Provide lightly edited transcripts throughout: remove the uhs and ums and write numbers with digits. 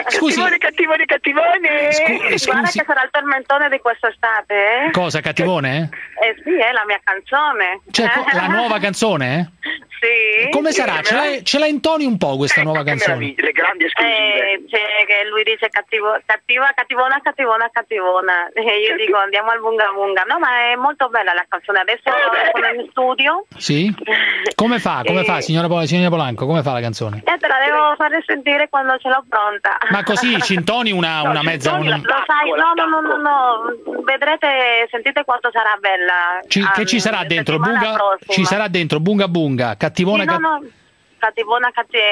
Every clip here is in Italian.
Scusi. Cattivone. Guarda che sarà il tormentone di quest'estate, eh? Cosa, cattivone? Sì, è la mia canzone. Cioè, la nuova canzone? Sì. Come sarà? Ce la intoni un po' questa nuova canzone? Le grandi esclusive. Che lui dice cattivona. E io dico andiamo al bunga bunga. No, ma è molto bella la canzone. Adesso sono in studio. Sì? Come fa, signora Polanco? Come fa la canzone? Te la devo fare sentire quando ce l'ho pronta. Ma così ci intoni una mezza... Lo sai, no. Vedrete, sentite quanto sarà bella. Che ci sarà dentro? Ci sarà dentro bunga bunga, cattivona... Sì, cattivona.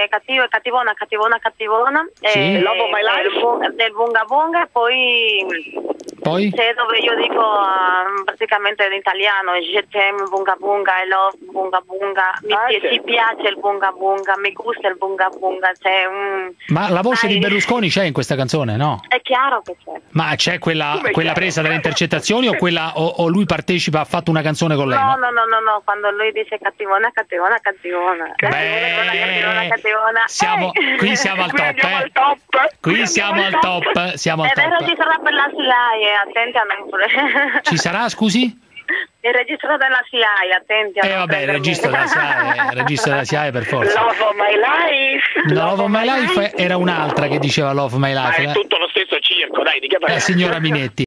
Sì. Love of My Life del bunga bunga, poi c'è dove io dico praticamente in italiano je t'aime bunga bunga, I love bunga bunga, ci piace il bunga bunga, mi gusta il bunga bunga. Ma la voce di Berlusconi c'è in questa canzone, no? È chiaro che c'è. Ma c'è quella presa dalle intercettazioni o lui partecipa, ha fatto una canzone con lei? No, quando lui dice cattivona. Qui siamo al top, Qui siamo al top. È registrato per la CIA, attenti a non... Ci sarà, scusi? Il registro della CIA, attenti a non... Vabbè, il registro della CIA per forza. Love of My Life. Love of My Life era un'altra che diceva Love of My Life. Ma è tutto lo stesso circo, dai, di che parliamo? Signora Minetti.